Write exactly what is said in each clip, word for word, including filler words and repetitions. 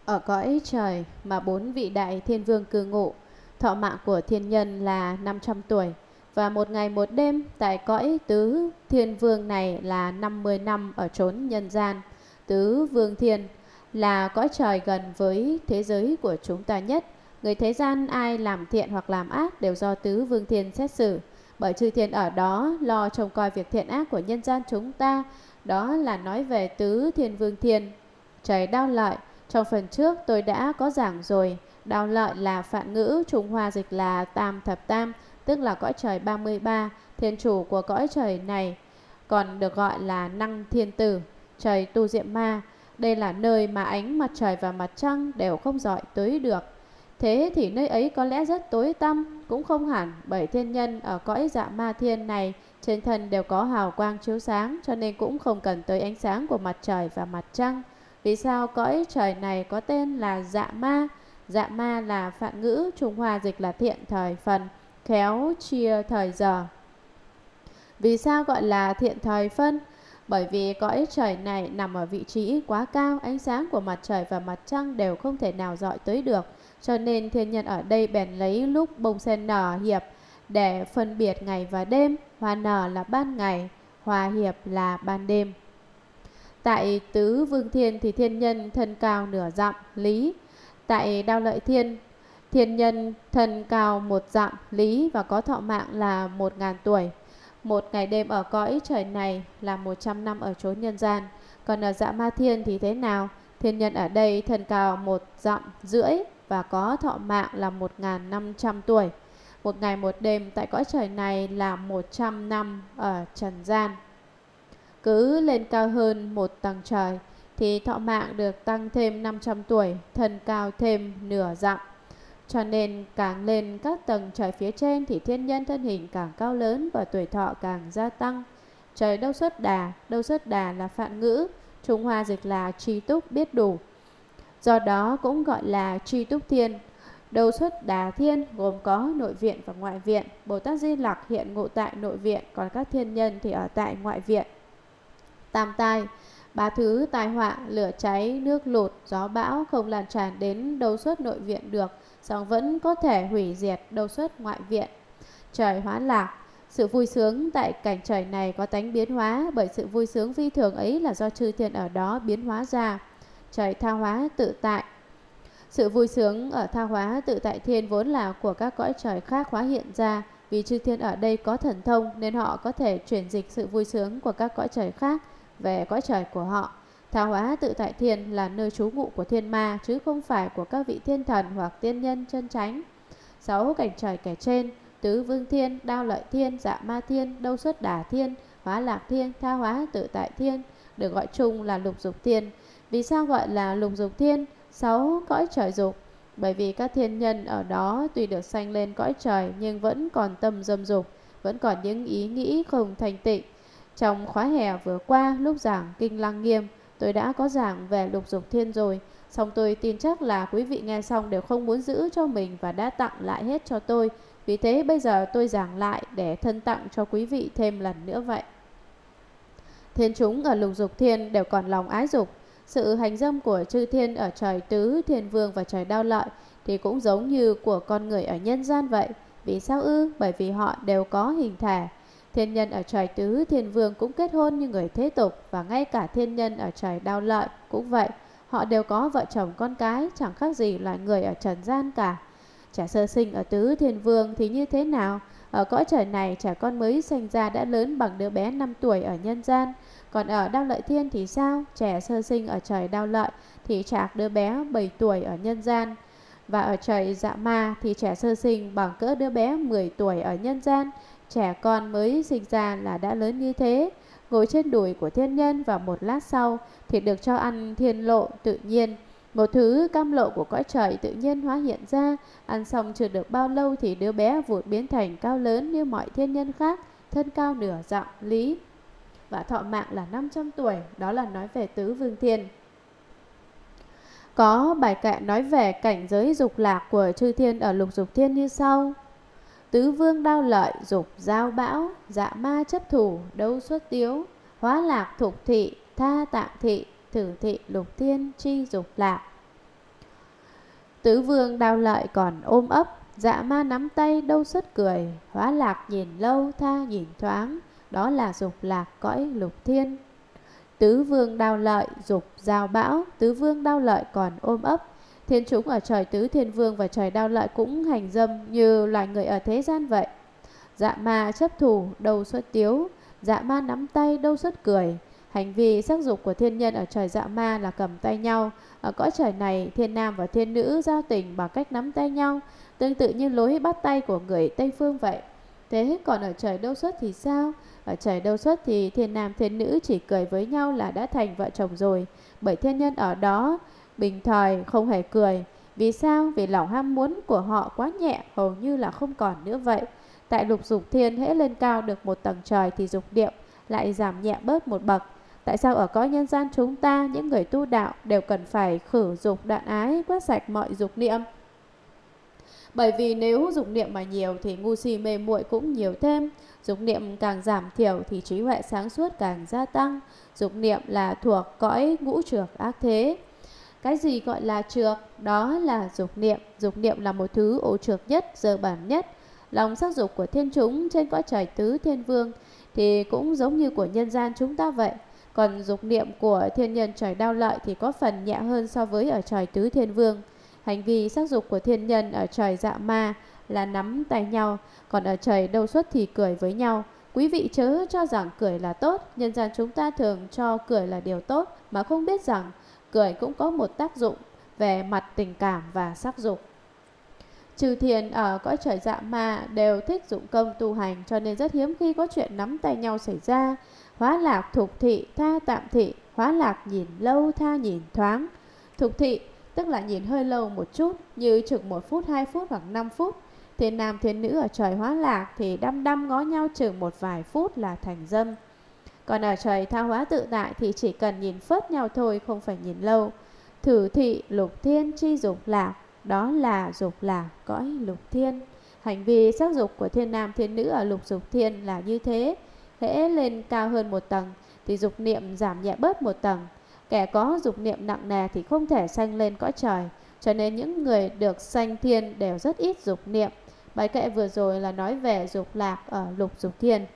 Ở cõi trời mà bốn vị đại thiên vương cư ngụ, thọ mạng của thiên nhân là năm trăm tuổi, và một ngày một đêm tại cõi tứ thiên vương này là năm mươi năm ở chốn nhân gian. Tứ vương thiên là cõi trời gần với thế giới của chúng ta nhất. Người thế gian ai làm thiện hoặc làm ác đều do tứ vương thiên xét xử, bởi chư thiên ở đó lo trông coi việc thiện ác của nhân gian chúng ta. Đó là nói về tứ thiên vương thiên. Trời Đao Lợi, trong phần trước tôi đã có giảng rồi. Đao Lợi là phạn ngữ, Trung Hoa dịch là tam thập tam, tức là cõi trời ba mươi ba. Thiên chủ của cõi trời này còn được gọi là Năng Thiên Tử, trời Tu Diệm Ma. Đây là nơi mà ánh mặt trời và mặt trăng đều không rọi tới được. Thế thì nơi ấy có lẽ rất tối tăm, cũng không hẳn, bởi thiên nhân ở cõi Dạ Ma Thiên này trên thân đều có hào quang chiếu sáng, cho nên cũng không cần tới ánh sáng của mặt trời và mặt trăng. Vì sao cõi trời này có tên là Dạ Ma? Dạ Ma là phạn ngữ, Trung Hoa dịch là thiện thời phần, khéo chia thời giờ. Vì sao gọi là thiện thời phân? Bởi vì cõi trời này nằm ở vị trí quá cao, ánh sáng của mặt trời và mặt trăng đều không thể nào dọi tới được. Cho nên thiên nhân ở đây bèn lấy lúc bông sen nở hiệp để phân biệt ngày và đêm. Hoa nở là ban ngày, hoa hiệp là ban đêm. Tại tứ vương thiên thì thiên nhân thân cao nửa dặm lý. Tại Đao Lợi Thiên, thiên nhân thân cao một dặm lý và có thọ mạng là một ngàn tuổi. Một ngày đêm ở cõi trời này là một trăm năm ở chốn nhân gian. Còn ở Dạ Ma Thiên thì thế nào? Thiên nhân ở đây thân cao một dặm rưỡi và có thọ mạng là một ngàn năm trăm tuổi. Một ngày một đêm tại cõi trời này là một trăm năm ở trần gian. Cứ lên cao hơn một tầng trời thì thọ mạng được tăng thêm năm trăm tuổi, thân cao thêm nửa dặm. Cho nên càng lên các tầng trời phía trên thì thiên nhân thân hình càng cao lớn và tuổi thọ càng gia tăng. Trời Đâu Xuất Đà, Đâu Xuất Đà là phạn ngữ, Trung Hoa dịch là tri túc biết đủ. Do đó cũng gọi là tri túc thiên. Đâu Xuất Đà Thiên gồm có nội viện và ngoại viện. Bồ Tát Di Lặc hiện ngụ tại nội viện, còn các thiên nhân thì ở tại ngoại viện. Tam tai, ba thứ tai họa, lửa cháy, nước lụt, gió bão không lan tràn đến Đâu Xuất nội viện được, song vẫn có thể hủy diệt Đâu Xuất ngoại viện. Trời Hóa Lạc, sự vui sướng tại cảnh trời này có tánh biến hóa, bởi sự vui sướng phi thường ấy là do chư thiên ở đó biến hóa ra. Trời Tha Hóa Tự Tại, sự vui sướng ở Tha Hóa Tự Tại Thiên vốn là của các cõi trời khác hóa hiện ra. Vì chư thiên ở đây có thần thông nên họ có thể chuyển dịch sự vui sướng của các cõi trời khác về cõi trời của họ. Tha Hóa Tự Tại Thiên là nơi trú ngụ của thiên ma, chứ không phải của các vị thiên thần hoặc tiên nhân chân chánh. Sáu cảnh trời kể trên, Tứ Vương Thiên, Đao Lợi Thiên, Dạ Ma Thiên, Đâu Xuất Đà Thiên, Hóa Lạc Thiên, Tha Hóa Tự Tại Thiên được gọi chung là lục dục thiên. Vì sao gọi là lục dục thiên? Sáu cõi trời dục. Bởi vì các thiên nhân ở đó tuy được sanh lên cõi trời nhưng vẫn còn tâm dâm dục, vẫn còn những ý nghĩ không thanh tịnh. Trong khóa hè vừa qua, lúc giảng Kinh Lăng Nghiêm, tôi đã có giảng về lục dục thiên rồi. Song tôi tin chắc là quý vị nghe xong đều không muốn giữ cho mình và đã tặng lại hết cho tôi. Vì thế bây giờ tôi giảng lại để thân tặng cho quý vị thêm lần nữa vậy. Thiên chúng ở lục dục thiên đều còn lòng ái dục. Sự hành dâm của chư thiên ở trời Tứ Thiên Vương và trời Đao Lợi thì cũng giống như của con người ở nhân gian vậy. Vì sao ư? Bởi vì họ đều có hình thể. Thiên nhân ở trời Tứ Thiên Vương cũng kết hôn như người thế tục, và ngay cả thiên nhân ở trời Đao Lợi cũng vậy. Họ đều có vợ chồng con cái, chẳng khác gì loài người ở trần gian cả. Trẻ sơ sinh ở Tứ Thiên Vương thì như thế nào? Ở cõi trời này, trẻ con mới sinh ra đã lớn bằng đứa bé năm tuổi ở nhân gian. Còn ở Đao Lợi Thiên thì sao? Trẻ sơ sinh ở trời Đao Lợi thì chạc đứa bé bảy tuổi ở nhân gian. Và ở trời Dạ Ma thì trẻ sơ sinh bằng cỡ đứa bé mười tuổi ở nhân gian. Trẻ con mới sinh ra là đã lớn như thế, ngồi trên đùi của thiên nhân, và một lát sau thì được cho ăn thiên lộ tự nhiên, một thứ cam lộ của cõi trời tự nhiên hóa hiện ra. Ăn xong chưa được bao lâu thì đứa bé vụt biến thành cao lớn như mọi thiên nhân khác, thân cao nửa dặm lý và thọ mạng là năm trăm tuổi. Đó là nói về Tứ Vương Thiên. Có bài kệ nói về cảnh giới dục lạc của chư thiên ở lục dục thiên như sau: Tứ Vương Đao Lợi dục giao bão, Dạ Ma chấp thủ Đâu Xuất tiếu, Hóa Lạc thục thị, Tha tạm thị, Thử thị lục thiên chi dục lạc. Tứ vương Đao Lợi còn ôm ấp, Dạ Ma nắm tay đâu xuất cười. Hóa Lạc nhìn lâu tha nhìn thoáng, đó là dục lạc cõi lục thiên. Tứ vương Đao Lợi dục giao bão, Tứ vương Đao Lợi còn ôm ấp. Thiên chúng ở trời Tứ Thiên Vương và trời Đao Lợi cũng hành dâm như loài người ở thế gian vậy. Dạ Ma chấp thủ đâu xuất tiếu, Dạ Ma nắm tay đâu xuất cười. Hành vi sắc dục của thiên nhân ở trời Dạ Ma là cầm tay nhau. Ở cõi trời này, thiên nam và thiên nữ giao tình bằng cách nắm tay nhau, tương tự như lối bắt tay của người Tây Phương vậy. Thế còn ở trời Đâu Xuất thì sao? Ở trời Đâu Xuất thì thiên nam thiên nữ chỉ cười với nhau là đã thành vợ chồng rồi. Bởi thiên nhân ở đó bình thời không hề cười. Vì sao? Vì lòng ham muốn của họ quá nhẹ, hầu như là không còn nữa vậy. Tại lục dục thiên, hễ lên cao được một tầng trời thì dục niệm lại giảm nhẹ bớt một bậc. Tại sao ở cõi nhân gian chúng ta, những người tu đạo đều cần phải khử dục đoạn ái, quét sạch mọi dục niệm? Bởi vì nếu dục niệm mà nhiều thì ngu si mê muội cũng nhiều thêm. Dục niệm càng giảm thiểu thì trí huệ sáng suốt càng gia tăng. Dục niệm là thuộc cõi ngũ trược ác thế. Cái gì gọi là trược? Đó là dục niệm. Dục niệm là một thứ ô trược nhất, dơ bẩn nhất. Lòng sắc dục của thiên chúng trên cõi trời Tứ Thiên Vương thì cũng giống như của nhân gian chúng ta vậy. Còn dục niệm của thiên nhân trời Đao Lợi thì có phần nhẹ hơn so với ở trời Tứ Thiên Vương. Hành vi sắc dục của thiên nhân ở trời Dạ Ma là nắm tay nhau, còn ở trời Đâu Xuất thì cười với nhau. Quý vị chớ cho rằng cười là tốt. Nhân gian chúng ta thường cho cười là điều tốt, mà không biết rằng cười cũng có một tác dụng về mặt tình cảm và sắc dục. Chư thiên ở cõi trời Dạ Ma đều thích dụng công tu hành, cho nên rất hiếm khi có chuyện nắm tay nhau xảy ra. Hóa Lạc thục thị tha tạm thị, Hóa Lạc nhìn lâu tha nhìn thoáng. Thục thị tức là nhìn hơi lâu một chút, như chừng một phút, hai phút hoặc năm phút. Thiên nam thiên nữ ở trời Hóa Lạc thì đăm đăm ngó nhau chừng một vài phút là thành dâm. Còn ở trời Tha Hóa Tự Tại thì chỉ cần nhìn phớt nhau thôi, không phải nhìn lâu. Thử thị lục thiên chi dục lạc, đó là dục lạc cõi lục thiên. Hành vi sắc dục của thiên nam thiên nữ ở lục dục thiên là như thế. Hễ lên cao hơn một tầng thì dục niệm giảm nhẹ bớt một tầng. Kẻ có dục niệm nặng nề thì không thể sanh lên cõi trời, cho nên những người được sanh thiên đều rất ít dục niệm. Bài kệ vừa rồi là nói về dục lạc ở lục dục thiên.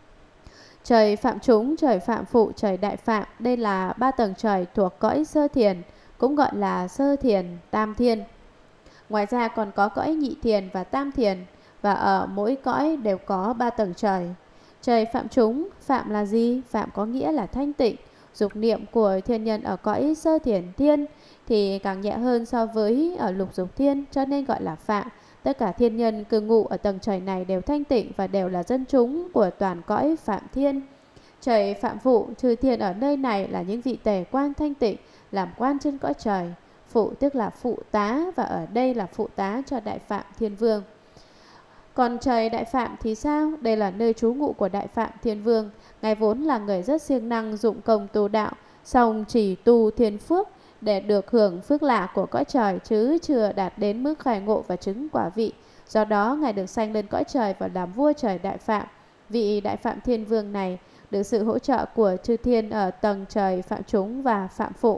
Trời Phạm Chúng, trời Phạm Phụ, trời Đại Phạm, đây là ba tầng trời thuộc cõi sơ thiền, cũng gọi là sơ thiền, tam thiên. Ngoài ra còn có cõi nhị thiền và tam thiền, và ở mỗi cõi đều có ba tầng trời. Trời Phạm Chúng, Phạm là gì? Phạm có nghĩa là thanh tịnh. Dục niệm của thiên nhân ở cõi sơ thiền thiên thì càng nhẹ hơn so với ở lục dục thiên, cho nên gọi là Phạm. Tất cả thiên nhân cư ngụ ở tầng trời này đều thanh tịnh và đều là dân chúng của toàn cõi Phạm Thiên. Trời Phạm Phụ, chư thiên ở nơi này là những vị tề quan thanh tịnh, làm quan trên cõi trời. Phụ tức là phụ tá, và ở đây là phụ tá cho Đại Phạm Thiên Vương. Còn trời Đại Phạm thì sao? Đây là nơi trú ngụ của Đại Phạm Thiên Vương. Ngài vốn là người rất siêng năng dụng công tu đạo, song chỉ tu thiên phước để được hưởng phước lạ của cõi trời, chứ chưa đạt đến mức khai ngộ và chứng quả vị. Do đó Ngài được sanh lên cõi trời và làm vua trời Đại Phạm. Vị Đại Phạm Thiên Vương này được sự hỗ trợ của chư thiên ở tầng trời Phạm Chúng và Phạm Phụ.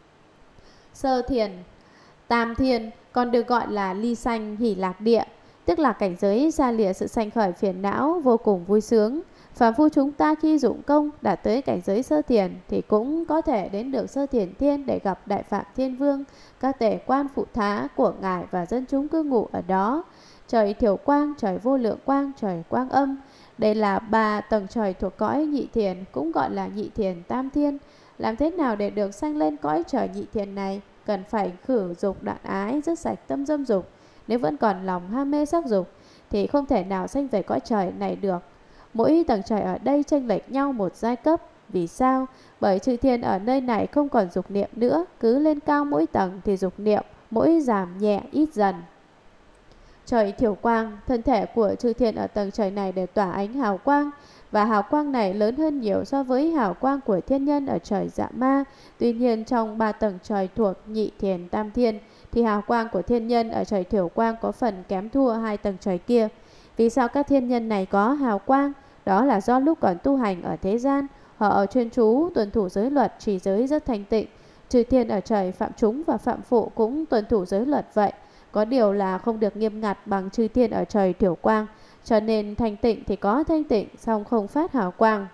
Sơ thiền, tam thiên còn được gọi là ly sanh hỷ lạc địa, tức là cảnh giới xa lìa sự sanh khởi phiền não, vô cùng vui sướng. Phàm phu chúng ta khi dụng công đạt tới cảnh giới sơ thiền thì cũng có thể đến được sơ thiền thiên để gặp Đại Phạm Thiên Vương, các tể quan phụ tá của Ngài và dân chúng cư ngụ ở đó. Trời Thiểu Quang, trời Vô Lượng Quang, trời Quang Âm, đây là ba tầng trời thuộc cõi nhị thiền, cũng gọi là nhị thiền tam thiên. Làm thế nào để được sanh lên cõi trời nhị thiền này? Cần phải khử dục đoạn ái, dứt sạch tâm dâm dục. Nếu vẫn còn lòng ham mê sắc dục thì không thể nào sanh về cõi trời này được. Mỗi tầng trời ở đây chênh lệch nhau một giai cấp. Vì sao? Bởi chư thiên ở nơi này không còn dục niệm nữa. Cứ lên cao mỗi tầng thì dục niệm mỗi giảm nhẹ ít dần. Trời Thiểu Quang, thân thể của chư thiên ở tầng trời này đều tỏa ánh hào quang, và hào quang này lớn hơn nhiều so với hào quang của thiên nhân ở trời Dạ Ma. Tuy nhiên trong ba tầng trời thuộc nhị thiền tam thiên thì hào quang của thiên nhân ở trời Thiểu Quang có phần kém thua hai tầng trời kia. Vì sao các thiên nhân này có hào quang? Đó là do lúc còn tu hành ở thế gian, họ chuyên chú tuân thủ giới luật, trì giới rất thanh tịnh. Trừ thiên ở trời Phạm Chúng và Phạm Phụ cũng tuân thủ giới luật vậy. có điều là không được nghiêm ngặt bằng chư thiên ở trời thiểu quang, cho nên thanh tịnh thì có thanh tịnh, song không phát hào quang.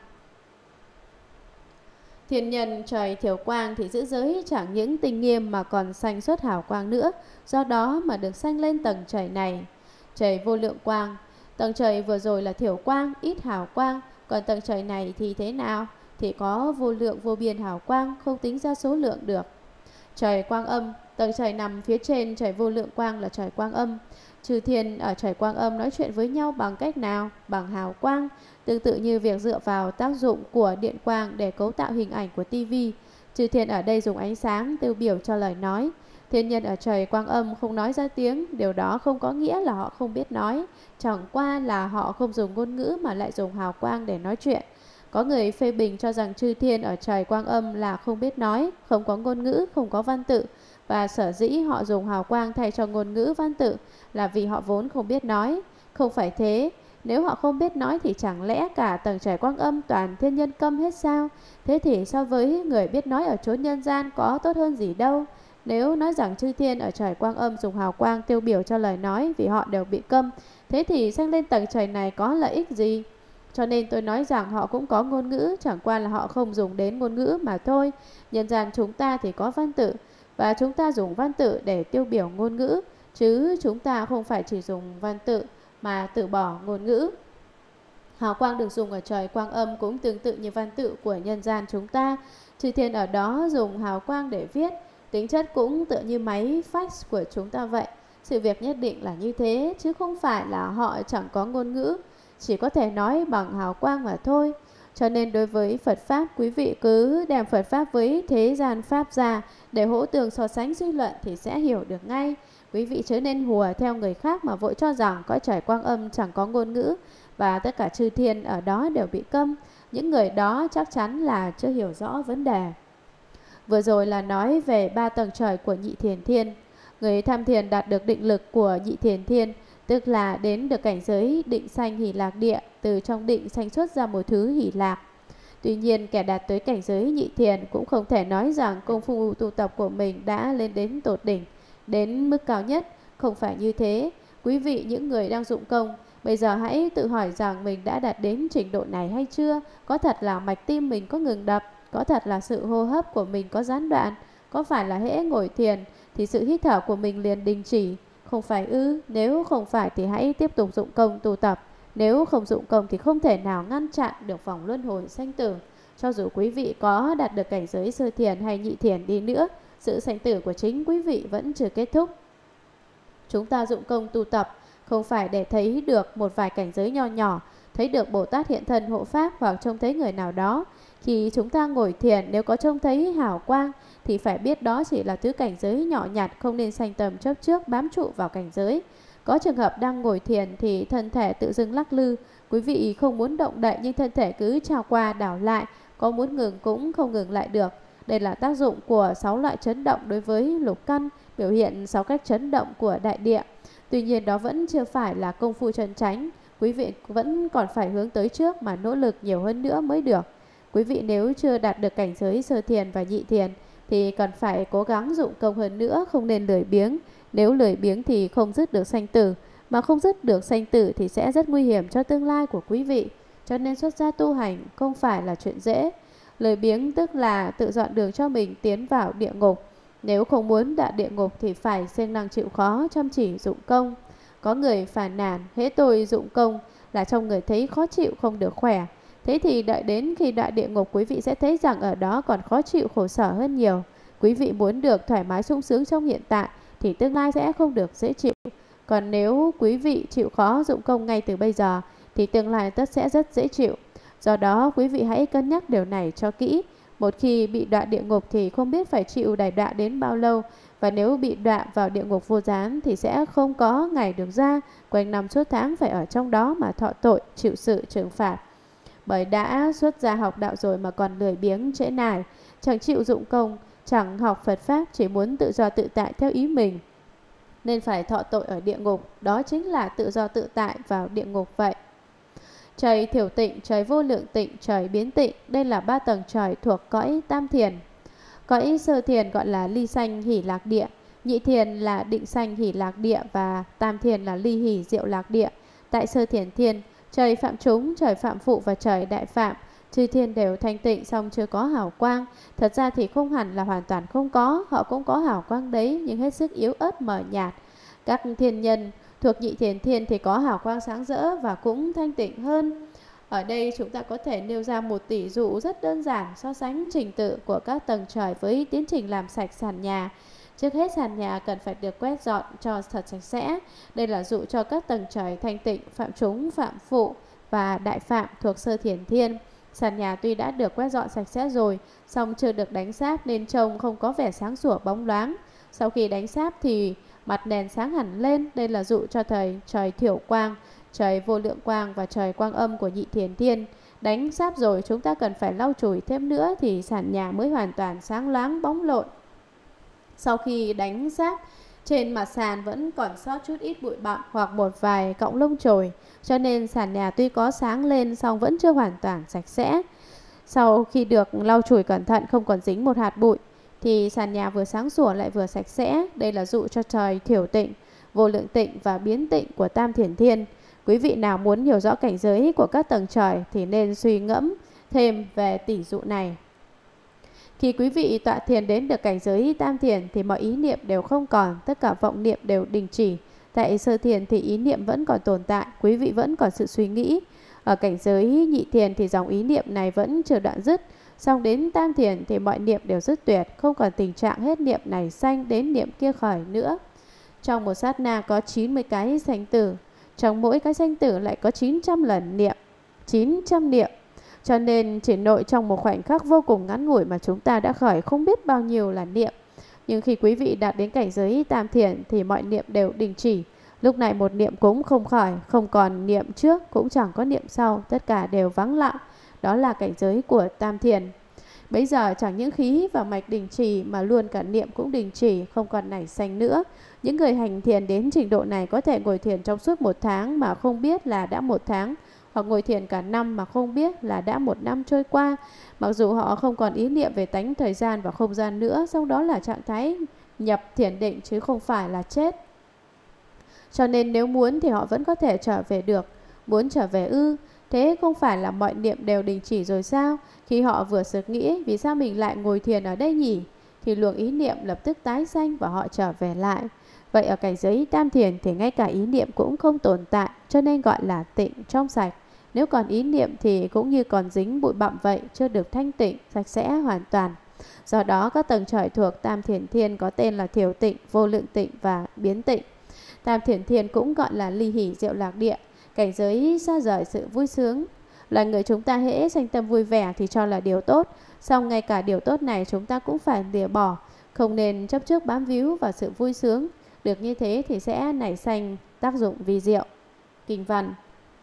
Thiên nhân trời thiểu quang thì giữ giới chẳng những tinh nghiêm mà còn sanh xuất hào quang nữa, do đó mà được sanh lên tầng trời này. Trời vô lượng quang, tầng trời vừa rồi là thiểu quang, ít hào quang, còn tầng trời này thì thế nào? Thì có vô lượng vô biên hào quang, không tính ra số lượng được. Trời quang âm, tầng trời nằm phía trên trời vô lượng quang là trời quang âm. Chư thiên ở trời quang âm nói chuyện với nhau bằng cách nào? Bằng hào quang. Tương tự như việc dựa vào tác dụng của điện quang để cấu tạo hình ảnh của tivi. Chư thiên ở đây dùng ánh sáng tiêu biểu cho lời nói. Thiên nhân ở trời quang âm không nói ra tiếng, điều đó không có nghĩa là họ không biết nói, chẳng qua là họ không dùng ngôn ngữ mà lại dùng hào quang để nói chuyện. Có người phê bình cho rằng chư thiên ở trời quang âm là không biết nói, không có ngôn ngữ, không có văn tự, và sở dĩ họ dùng hào quang thay cho ngôn ngữ văn tự là vì họ vốn không biết nói. Không phải thế, nếu họ không biết nói thì chẳng lẽ cả tầng trời quang âm toàn thiên nhân câm hết sao? Thế thì so với người biết nói ở chốn nhân gian có tốt hơn gì đâu. Nếu nói rằng chư thiên ở trời quang âm dùng hào quang tiêu biểu cho lời nói vì họ đều bị câm, thế thì sanh lên tầng trời này có lợi ích gì? Cho nên tôi nói rằng họ cũng có ngôn ngữ, chẳng qua là họ không dùng đến ngôn ngữ mà thôi. Nhân gian chúng ta thì có văn tự, và chúng ta dùng văn tự để tiêu biểu ngôn ngữ, chứ chúng ta không phải chỉ dùng văn tự mà từ bỏ ngôn ngữ. Hào quang được dùng ở trời quang âm cũng tương tự như văn tự của nhân gian chúng ta. Chư thiên ở đó dùng hào quang để viết, tính chất cũng tựa như máy fax của chúng ta vậy. Sự việc nhất định là như thế, chứ không phải là họ chẳng có ngôn ngữ, chỉ có thể nói bằng hào quang mà thôi. Cho nên đối với Phật Pháp, quý vị cứ đem Phật Pháp với thế gian Pháp ra để hỗ tường so sánh suy luận thì sẽ hiểu được ngay. Quý vị chớ nên hùa theo người khác mà vội cho rằng cõi trời quang âm chẳng có ngôn ngữ và tất cả chư thiên ở đó đều bị câm. Những người đó chắc chắn là chưa hiểu rõ vấn đề. Vừa rồi là nói về ba tầng trời của nhị thiền thiên. Người tham thiền đạt được định lực của nhị thiền thiên, tức là đến được cảnh giới định sanh hỷ lạc địa, từ trong định sanh xuất ra một thứ hỷ lạc. Tuy nhiên kẻ đạt tới cảnh giới nhị thiền cũng không thể nói rằng công phu tu tập của mình đã lên đến tột đỉnh, đến mức cao nhất. Không phải như thế. Quý vị những người đang dụng công, bây giờ hãy tự hỏi rằng mình đã đạt đến trình độ này hay chưa? Có thật là mạch tim mình có ngừng đập? Có thật là sự hô hấp của mình có gián đoạn? Có phải là hễ ngồi thiền thì sự hít thở của mình liền đình chỉ? Không phải ư? Nếu không phải thì hãy tiếp tục dụng công tu tập. Nếu không dụng công thì không thể nào ngăn chặn được vòng luân hồi sanh tử. Cho dù quý vị có đạt được cảnh giới sơ thiền hay nhị thiền đi nữa, sự sanh tử của chính quý vị vẫn chưa kết thúc. Chúng ta dụng công tu tập không phải để thấy được một vài cảnh giới nho nhỏ, thấy được Bồ Tát hiện thân hộ pháp hoặc trông thấy người nào đó. Khi chúng ta ngồi thiền, nếu có trông thấy hào quang thì phải biết đó chỉ là thứ cảnh giới nhỏ nhặt, không nên sanh tầm chấp trước bám trụ vào cảnh giới. Có trường hợp đang ngồi thiền thì thân thể tự dưng lắc lư, quý vị không muốn động đậy nhưng thân thể cứ trao qua đảo lại, có muốn ngừng cũng không ngừng lại được. Đây là tác dụng của sáu loại chấn động đối với lục căn, biểu hiện sáu cách chấn động của đại địa. Tuy nhiên đó vẫn chưa phải là công phu chân chánh, quý vị vẫn còn phải hướng tới trước mà nỗ lực nhiều hơn nữa mới được. Quý vị nếu chưa đạt được cảnh giới sơ thiền và nhị thiền thì cần phải cố gắng dụng công hơn nữa, không nên lười biếng. Nếu lười biếng thì không dứt được sanh tử, mà không dứt được sanh tử thì sẽ rất nguy hiểm cho tương lai của quý vị. Cho nên xuất gia tu hành không phải là chuyện dễ. Lười biếng tức là tự dọn đường cho mình tiến vào địa ngục. Nếu không muốn đạt địa ngục thì phải siêng năng chịu khó, chăm chỉ dụng công. Có người phàn nàn, hễ tôi dụng công là trong người thấy khó chịu, không được khỏe. Thế thì đợi đến khi đoạn địa ngục, quý vị sẽ thấy rằng ở đó còn khó chịu khổ sở hơn nhiều. Quý vị muốn được thoải mái sung sướng trong hiện tại thì tương lai sẽ không được dễ chịu. Còn nếu quý vị chịu khó dụng công ngay từ bây giờ thì tương lai tất sẽ rất dễ chịu. Do đó quý vị hãy cân nhắc điều này cho kỹ. Một khi bị đọa địa ngục thì không biết phải chịu đày đọa đến bao lâu. Và nếu bị đọa vào địa ngục vô gián thì sẽ không có ngày được ra, quanh năm suốt tháng phải ở trong đó mà thọ tội, chịu sự trừng phạt. Bởi đã xuất gia học đạo rồi mà còn lười biếng trễ nải, chẳng chịu dụng công, chẳng học Phật Pháp, chỉ muốn tự do tự tại theo ý mình, nên phải thọ tội ở địa ngục. Đó chính là tự do tự tại vào địa ngục vậy. Trời thiểu tịnh, trời vô lượng tịnh, trời biến tịnh, đây là ba tầng trời thuộc cõi tam thiền. Cõi sơ thiền gọi là ly sanh hỷ lạc địa, Nhị thiền là định sanh hỷ lạc địa và tam thiền là ly hỷ diệu lạc địa. Tại sơ thiền thiên, trời phạm chúng, trời phạm phụ và trời đại phạm, chư thiên đều thanh tịnh song chưa có hào quang. Thật ra thì không hẳn là hoàn toàn không có, họ cũng có hào quang đấy nhưng hết sức yếu ớt mờ nhạt. Các thiên nhân thuộc nhị thiền thiên thì có hào quang sáng rỡ và cũng thanh tịnh hơn. Ở đây chúng ta có thể nêu ra một tỷ dụ rất đơn giản so sánh trình tự của các tầng trời với tiến trình làm sạch sàn nhà. Trước hết sàn nhà cần phải được quét dọn cho thật sạch sẽ. Đây là dụ cho các tầng trời thanh tịnh, phạm chúng, phạm phụ và đại phạm thuộc sơ thiền thiên. Sàn nhà tuy đã được quét dọn sạch sẽ rồi, song chưa được đánh sáp nên trông không có vẻ sáng sủa bóng loáng. Sau khi đánh sáp thì mặt nền sáng hẳn lên. Đây là dụ cho thời trời thiểu quang, trời vô lượng quang và trời quang âm của nhị thiền thiên. Đánh sáp rồi chúng ta cần phải lau chùi thêm nữa thì sàn nhà mới hoàn toàn sáng loáng bóng lộn. Sau khi đánh sáp, trên mặt sàn vẫn còn sót chút ít bụi bặm hoặc một vài cọng lông chồi, cho nên sàn nhà tuy có sáng lên song vẫn chưa hoàn toàn sạch sẽ. Sau khi được lau chùi cẩn thận không còn dính một hạt bụi thì sàn nhà vừa sáng sủa lại vừa sạch sẽ. Đây là dụ cho trời thiểu tịnh, vô lượng tịnh và biến tịnh của tam thiền thiên. Quý vị nào muốn hiểu rõ cảnh giới của các tầng trời thì nên suy ngẫm thêm về tỷ dụ này. Khi quý vị tọa thiền đến được cảnh giới tam thiền thì mọi ý niệm đều không còn, tất cả vọng niệm đều đình chỉ. Tại sơ thiền thì ý niệm vẫn còn tồn tại, quý vị vẫn còn sự suy nghĩ. Ở cảnh giới nhị thiền thì dòng ý niệm này vẫn chưa đoạn dứt. Xong đến tam thiền thì mọi niệm đều dứt tuyệt, không còn tình trạng hết niệm này sanh đến niệm kia khởi nữa. Trong một sát na có chín mươi cái sanh tử, trong mỗi cái sanh tử lại có chín trăm lần niệm, chín trăm niệm. Cho nên chỉ nội trong một khoảnh khắc vô cùng ngắn ngủi mà chúng ta đã khởi không biết bao nhiêu là niệm. Nhưng khi quý vị đạt đến cảnh giới tam thiền thì mọi niệm đều đình chỉ. Lúc này một niệm cũng không khởi, không còn niệm trước cũng chẳng có niệm sau, tất cả đều vắng lặng. Đó là cảnh giới của tam thiền. Bây giờ chẳng những khí và mạch đình chỉ mà luôn cả niệm cũng đình chỉ, không còn nảy sanh nữa. Những người hành thiền đến trình độ này có thể ngồi thiền trong suốt một tháng mà không biết là đã một tháng, hoặc ngồi thiền cả năm mà không biết là đã một năm trôi qua. Mặc dù họ không còn ý niệm về tánh thời gian và không gian nữa, song đó là trạng thái nhập thiền định chứ không phải là chết. Cho nên nếu muốn thì họ vẫn có thể trở về được. Muốn trở về ư? Thế không phải là mọi niệm đều đình chỉ rồi sao? Khi họ vừa sực nghĩ vì sao mình lại ngồi thiền ở đây nhỉ, thì luồng ý niệm lập tức tái sanh và họ trở về lại. Vậy ở cảnh giới tam thiền thì ngay cả ý niệm cũng không tồn tại, cho nên gọi là tịnh trong sạch. Nếu còn ý niệm thì cũng như còn dính bụi bặm vậy, chưa được thanh tịnh, sạch sẽ hoàn toàn. Do đó các tầng trời thuộc tam thiền thiên có tên là thiểu tịnh, vô lượng tịnh và biến tịnh. Tam thiền thiên cũng gọi là ly hỷ diệu lạc địa, cảnh giới xa rời sự vui sướng. Là người chúng ta hễ sanh tâm vui vẻ thì cho là điều tốt, song ngay cả điều tốt này chúng ta cũng phải lìa bỏ, không nên chấp trước bám víu vào sự vui sướng. Được như thế thì sẽ nảy sanh tác dụng vi diệu. Kinh văn: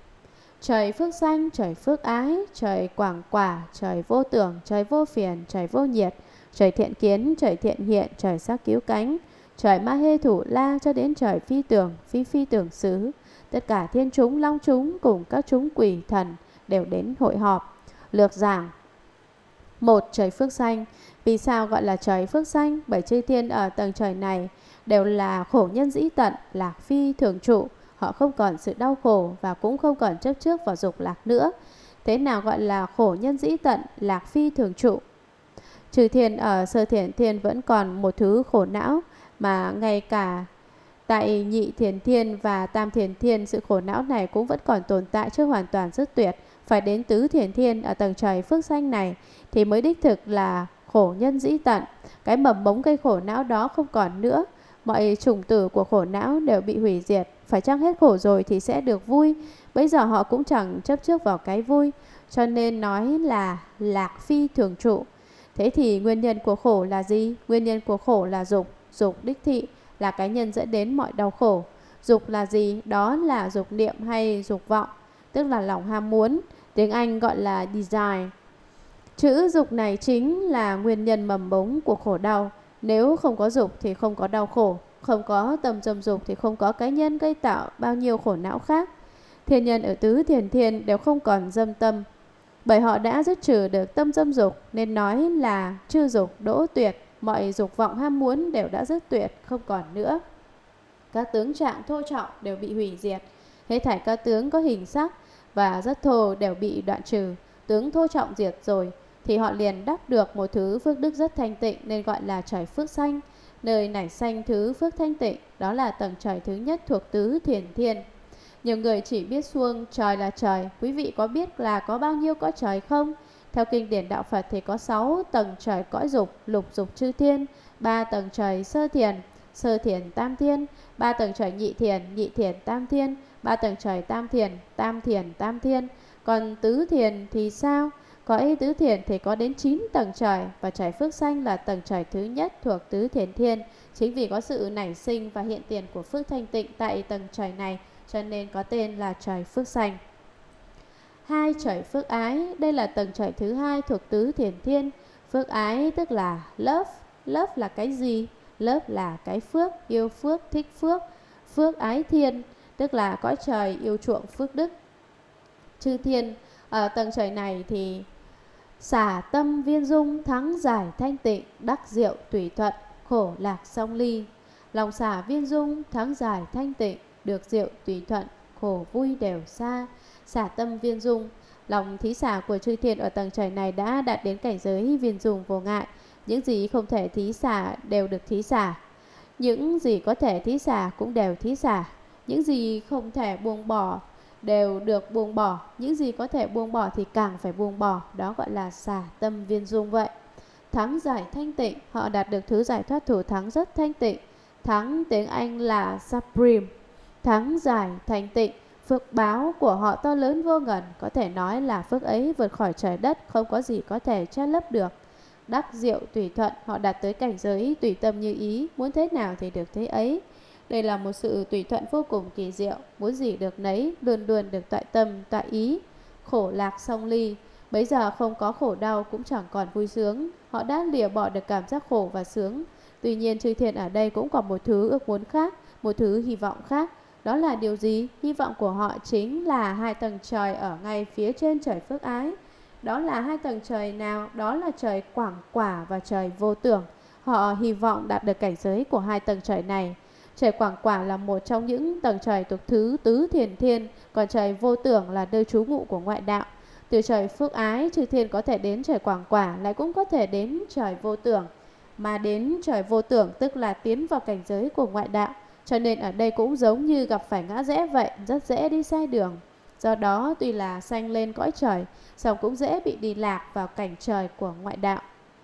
trời phước sanh, trời phước ái, trời quảng quả, trời vô tưởng, trời vô phiền, trời vô nhiệt, trời thiện kiến, trời thiện hiện, trời sắc cứu cánh, trời ma hê thủ la cho đến trời phi tưởng, phi phi tưởng xứ. Tất cả thiên chúng, long chúng cùng các chúng quỷ thần đều đến hội họp. Lược giảng: một. Trời phước sanh. Vì sao gọi là trời phước sanh? Bởi chư thiên ở tầng trời này đều là khổ nhân dĩ tận, lạc phi thường trụ. Họ không còn sự đau khổ và cũng không còn chấp trước vào dục lạc nữa. Thế nào gọi là khổ nhân dĩ tận, lạc phi thường trụ? Trừ thiên ở sơ thiền thiên vẫn còn một thứ khổ não mà ngay cả tại nhị thiền thiên và tam thiền thiên sự khổ não này cũng vẫn còn tồn tại, chưa hoàn toàn dứt tuyệt. Phải đến tứ thiền thiên ở tầng trời phước sanh này thì mới đích thực là khổ nhân dĩ tận. Cái mầm mống gây khổ não đó không còn nữa. Mọi chủng tử của khổ não đều bị hủy diệt. Phải chăng hết khổ rồi thì sẽ được vui? Bây giờ họ cũng chẳng chấp trước vào cái vui, cho nên nói là lạc phi thường trụ. Thế thì nguyên nhân của khổ là gì? Nguyên nhân của khổ là dục. Dục đích thị là cái nhân dẫn đến mọi đau khổ. Dục là gì? Đó là dục niệm hay dục vọng, tức là lòng ham muốn. Tiếng Anh gọi là desire. Chữ dục này chính là nguyên nhân mầm mống của khổ đau. Nếu không có dục thì không có đau khổ, không có tâm dâm dục thì không có cái nhân gây tạo bao nhiêu khổ não khác. Thiên nhân ở tứ thiền thiên đều không còn dâm tâm, bởi họ đã dứt trừ được tâm dâm dục, nên nói là chư dục đỗ tuyệt. mọi dục vọng ham muốn đều đã dứt tuyệt, không còn nữa. Các tướng trạng thô trọng đều bị hủy diệt, hết thảy các tướng có hình sắc và rất thô đều bị đoạn trừ. Tướng thô trọng diệt rồi thì họ liền đắc được một thứ phước đức rất thanh tịnh, nên gọi là trời phước sanh. Nơi nảy sanh thứ phước thanh tịnh, đó là tầng trời thứ nhất thuộc tứ thiền thiên. Nhiều người chỉ biết suông trời là trời. Quý vị có biết là có bao nhiêu cõi trời không? Theo kinh điển đạo Phật thì có sáu tầng trời cõi dục, lục dục chư thiên, ba tầng trời sơ thiền, sơ thiền tam thiên, ba tầng trời nhị thiền, nhị thiền tam thiên, ba tầng trời tam thiền, tam thiền tam thiên. Còn tứ thiền thì sao? Cõi tứ thiền thì có đến chín tầng trời, và trời phước sanh là tầng trời thứ nhất thuộc tứ thiền thiên. Chính vì có sự nảy sinh và hiện tiền của phước thanh tịnh tại tầng trời này, cho nên có tên là trời phước sanh. Hai, trời phước ái. Đây là tầng trời thứ hai thuộc tứ thiền thiên. Phước ái tức là love. Love là cái gì? Love là cái phước, yêu phước, thích phước. Phước ái thiên tức là cõi trời yêu chuộng phước đức. Chư thiên ở tầng trời này thì xả tâm viên dung, thắng giải thanh tịnh, đắc diệu tùy thuận, khổ lạc song ly. Lòng xả viên dung, thắng giải thanh tịnh, được diệu tùy thuận, khổ vui đều xa. Xả tâm viên dung, lòng thí xả của chư thiên ở tầng trời này đã đạt đến cảnh giới viên dung vô ngại. Những gì không thể thí xả đều được thí xả, những gì có thể thí xả cũng đều thí xả, những gì không thể buông bỏ đều được buông bỏ, những gì có thể buông bỏ thì càng phải buông bỏ. Đó gọi là xả tâm viên dung vậy. Thắng giải thanh tịnh, họ đạt được thứ giải thoát thủ thắng rất thanh tịnh. Thắng tiếng Anh là supreme, thắng giải thanh tịnh. Phước báo của họ to lớn vô ngần, có thể nói là phước ấy vượt khỏi trời đất, không có gì có thể che lấp được. Đắc diệu tùy thuận, họ đạt tới cảnh giới tùy tâm như ý, muốn thế nào thì được thế ấy. Đây là một sự tùy thuận vô cùng kỳ diệu, muốn gì được nấy, luôn luôn được toại tâm, toại ý. Khổ lạc song ly, bấy giờ không có khổ đau cũng chẳng còn vui sướng. Họ đã lìa bỏ được cảm giác khổ và sướng. Tuy nhiên chư thiên ở đây cũng còn một thứ ước muốn khác, một thứ hy vọng khác. Đó là điều gì? Hy vọng của họ chính là hai tầng trời ở ngay phía trên trời phước ái. Đó là hai tầng trời nào? Đó là trời quảng quả và trời vô tưởng. Họ hy vọng đạt được cảnh giới của hai tầng trời này. Trời quảng quả là một trong những tầng trời thuộc thứ tứ thiền thiên, còn trời vô tưởng là nơi trú ngụ của ngoại đạo. Từ trời phước ái, chư thiên có thể đến trời quảng quả, lại cũng có thể đến trời vô tưởng. Mà đến trời vô tưởng tức là tiến vào cảnh giới của ngoại đạo. Cho nên ở đây cũng giống như gặp phải ngã rẽ vậy, rất dễ đi sai đường. Do đó tuy là sanh lên cõi trời, song cũng dễ bị đi lạc vào cảnh trời của ngoại đạo.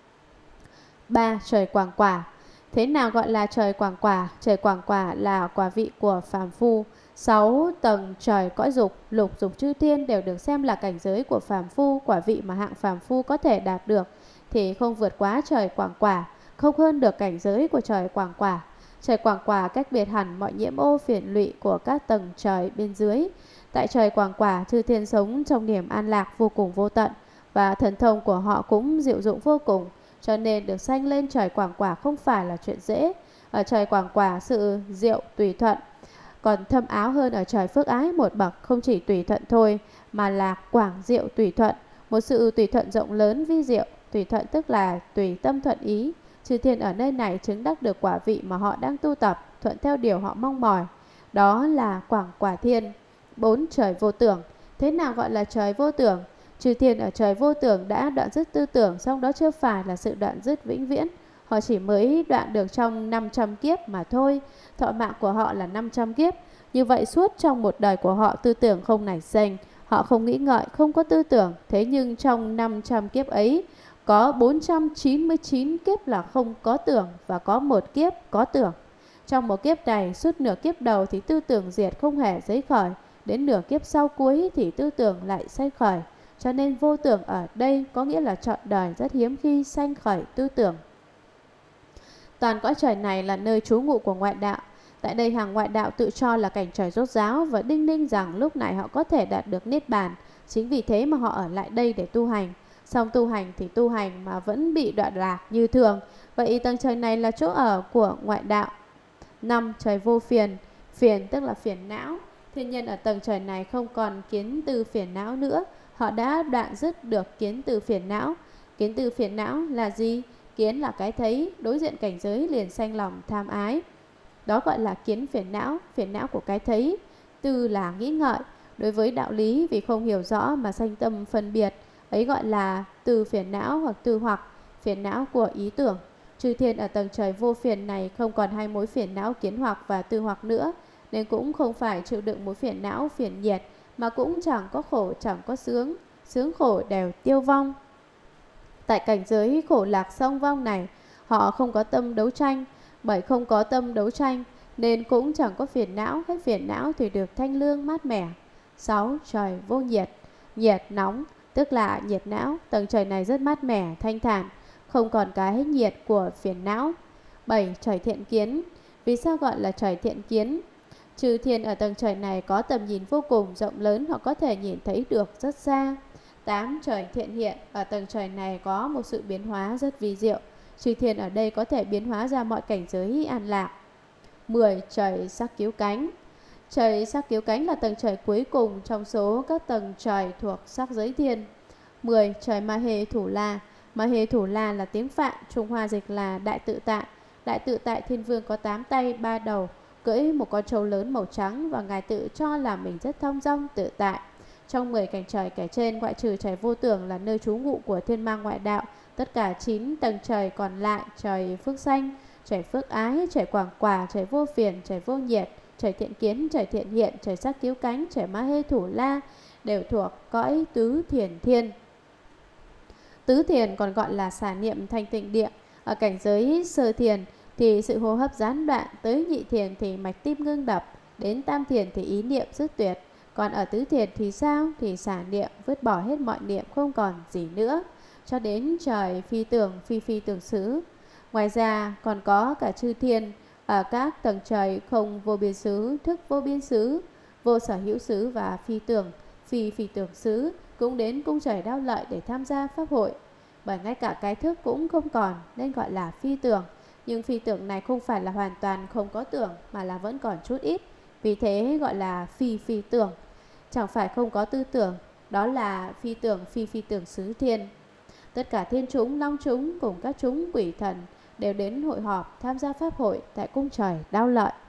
Ba, trời quảng quả. Thế nào gọi là trời quảng quả? Trời quảng quả là quả vị của phàm phu. Sáu tầng trời cõi dục, lục dục chư thiên đều được xem là cảnh giới của phàm phu. Quả vị mà hạng phàm phu có thể đạt được thì không vượt quá trời quảng quả, không hơn được cảnh giới của trời quảng quả. Trời quảng quả cách biệt hẳn mọi nhiễm ô phiền lụy của các tầng trời bên dưới. Tại trời quảng quả, chư thiên sống trong niềm an lạc vô cùng vô tận, và thần thông của họ cũng diệu dụng vô cùng. Cho nên được sanh lên trời quảng quả không phải là chuyện dễ. Ở trời quảng quả sự diệu tùy thuận còn thâm áo hơn ở trời phước ái một bậc. Không chỉ tùy thuận thôi mà là quảng diệu tùy thuận, một sự tùy thuận rộng lớn vi diệu. Tùy thuận tức là tùy tâm thuận ý. Chư thiên ở nơi này chứng đắc được quả vị mà họ đang tu tập, thuận theo điều họ mong mỏi. Đó là quảng quả thiên. Bốn, trời vô tưởng. Thế nào gọi là trời vô tưởng? Chư thiên ở trời vô tưởng đã đoạn dứt tư tưởng, song đó chưa phải là sự đoạn dứt vĩnh viễn. Họ chỉ mới đoạn được trong năm trăm kiếp mà thôi. Thọ mạng của họ là năm trăm kiếp. Như vậy suốt trong một đời của họ tư tưởng không nảy sinh, họ không nghĩ ngợi, không có tư tưởng. Thế nhưng trong năm trăm kiếp ấy có bốn trăm chín mươi chín kiếp là không có tưởng, và có một kiếp có tưởng. Trong một kiếp này, suốt nửa kiếp đầu thì tư tưởng diệt không hề giấy khởi. Đến nửa kiếp sau cuối thì tư tưởng lại sanh khởi. Cho nên vô tưởng ở đây có nghĩa là trọn đời rất hiếm khi sanh khởi tư tưởng. Toàn cõi trời này là nơi trú ngụ của ngoại đạo. Tại đây hàng ngoại đạo tự cho là cảnh trời rốt ráo và đinh ninh rằng lúc này họ có thể đạt được niết bàn. Chính vì thế mà họ ở lại đây để tu hành. Xong tu hành thì tu hành mà vẫn bị đoạn lạc như thường. Vậy tầng trời này là chỗ ở của ngoại đạo. Năm, trời vô phiền. Phiền tức là phiền não. Thiên nhân ở tầng trời này không còn kiến tư phiền não nữa. Họ đã đoạn dứt được kiến tư phiền não. Kiến tư phiền não là gì? Kiến là cái thấy, đối diện cảnh giới liền sanh lòng tham ái. Đó gọi là kiến phiền não, phiền não của cái thấy. Tư là nghĩ ngợi, đối với đạo lý vì không hiểu rõ mà sanh tâm phân biệt, ấy gọi là tư phiền não hoặc tư hoặc, phiền não của ý tưởng. Chư thiên ở tầng trời vô phiền này không còn hai mối phiền não kiến hoặc và tư hoặc nữa, nên cũng không phải chịu đựng mối phiền não phiền nhiệt, mà cũng chẳng có khổ chẳng có sướng, sướng khổ đều tiêu vong. Tại cảnh giới khổ lạc song vong này, họ không có tâm đấu tranh, bởi không có tâm đấu tranh nên cũng chẳng có phiền não, hết phiền não thì được thanh lương mát mẻ. Sáu. Trời vô nhiệt, nhiệt nóng, tức là nhiệt não, tầng trời này rất mát mẻ, thanh thản, không còn cái nhiệt của phiền não. Bảy. Trời thiện kiến. Vì sao gọi là trời thiện kiến? Chư thiên ở tầng trời này có tầm nhìn vô cùng rộng lớn, họ có thể nhìn thấy được rất xa. Tám. Trời thiện hiện. Ở tầng trời này có một sự biến hóa rất vi diệu. Chư thiên ở đây có thể biến hóa ra mọi cảnh giới an lạc. Mười. Trời sắc cứu cánh. Trời sắc cứu cánh là tầng trời cuối cùng trong số các tầng trời thuộc sắc giới thiên. Mười. Trời Ma Hê Thủ La. Ma Hê Thủ La là tiếng Phạn, Trung Hoa dịch là Đại Tự Tại. Đại Tự Tại Thiên Vương có tám tay, ba đầu, cưỡi một con trâu lớn màu trắng, và ngài tự cho là mình rất thong dong tự tại. Trong mười cảnh trời kể trên, ngoại trừ trời vô tưởng là nơi trú ngụ của thiên ma ngoại đạo, tất cả chín tầng trời còn lại, trời phước sanh, trời phước ái, trời quảng quả, trời vô phiền, trời vô nhiệt, trời thiện kiến, trời thiện hiện, trời sắc cứu cánh, trời Ma Hê Thủ La đều thuộc cõi tứ thiền thiên. Tứ thiền còn gọi là xả niệm thanh tịnh địa. Ở cảnh giới sơ thiền thì sự hô hấp gián đoạn, tới nhị thiền thì mạch tim ngưng đập, đến tam thiền thì ý niệm dứt tuyệt. Còn ở tứ thiền thì sao? Thì xả niệm, vứt bỏ hết mọi niệm, không còn gì nữa, cho đến trời phi tưởng, phi phi tưởng xứ. Ngoài ra còn có cả chư thiên ở các tầng trời không vô biên xứ, thức vô biên xứ, vô sở hữu xứ và phi tưởng, phi phi tưởng xứ cũng đến cung trời Đao Lợi để tham gia pháp hội. Bởi ngay cả cái thức cũng không còn nên gọi là phi tưởng. Nhưng phi tưởng này không phải là hoàn toàn không có tưởng, mà là vẫn còn chút ít, vì thế gọi là phi phi tưởng. Chẳng phải không có tư tưởng, đó là phi tưởng phi phi tưởng xứ thiên. Tất cả thiên chúng, long chúng cùng các chúng quỷ thần đều đến hội họp tham gia pháp hội tại cung trời Đao Lợi.